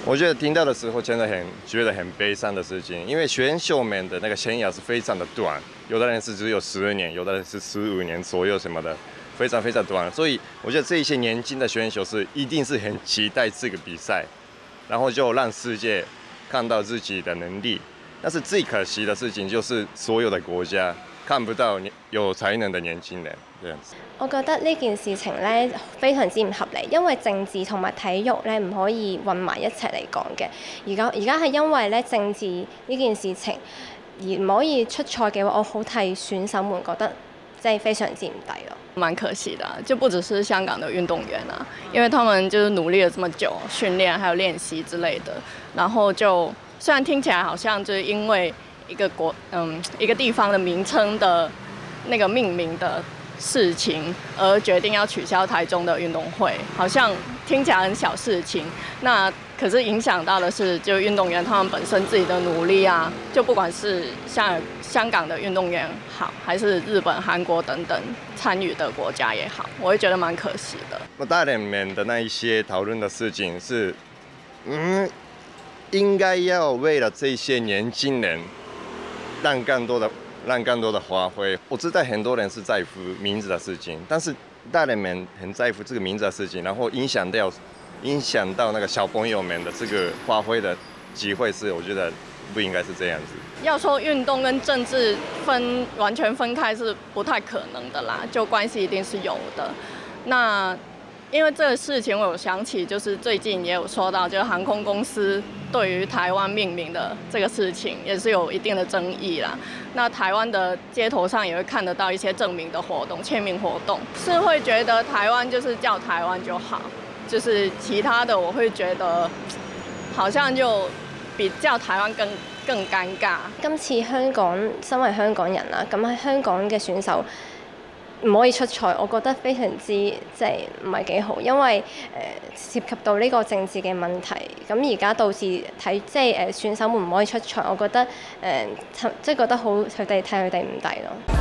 我觉得听到的时候真的觉得很悲伤的事情，因为选手们的那个生涯是非常的短，有的人是只有12年，有的人是15年左右什么的，非常非常短。所以我觉得这一些年轻的选手一定是很期待这个比赛，然后就让世界看到自己的能力。但是最可惜的事情就是所有的國家看不到有才能的年輕人這樣子。 我覺得呢件事情咧非常之唔合理，因為政治同埋體育咧唔可以混埋一齊嚟講嘅。而家係因為咧政治呢件事情而唔可以出賽嘅話，我好替選手們覺得即係非常之唔抵咯。 蠻可惜的，就不只是香港的運動員啊，因為他們就是努力了這麼久，訓練還有練習之類的，然後就雖然聽起來好像就是因為一個地方的名稱的那個命名的事情而決定要取消台中的運動會，好像聽起來很小事情，那可是影響到的是就運動員他們本身自己的努力啊，就不管是像香港的運動員好，還是日本、韓國等等參與的國家也好，我會覺得蠻可惜的。 大人們的那一些討論的事情是，應該要為了這些年輕人讓更多的發揮。我知道很多人是在乎名字的事情，但是大人們很在乎這個名字的事情，然後影響到那個小朋友們的這個發揮的機會，是我覺得不應該是這樣子。 要說運動跟政治完全分開是不太可能的啦，就關係一定是有的。那因為這個事情，我有想起，就是最近也有說到，就是航空公司對於台灣命名的這個事情，也是有一定的爭議啦。那台灣的街頭上也會看得到一些證明的活動、簽名活動，是會覺得台灣就是叫台灣就好，就是其他的我會覺得好像就比叫台灣更尷尬。 今次香港身為香港人啦，咁喺香港嘅選手唔可以出賽，我覺得非常之即係唔係幾好，因為涉及到呢個政治嘅問題，咁而家導致即係選手們唔可以出賽，我覺得即係覺得好佢哋替佢哋唔抵咯。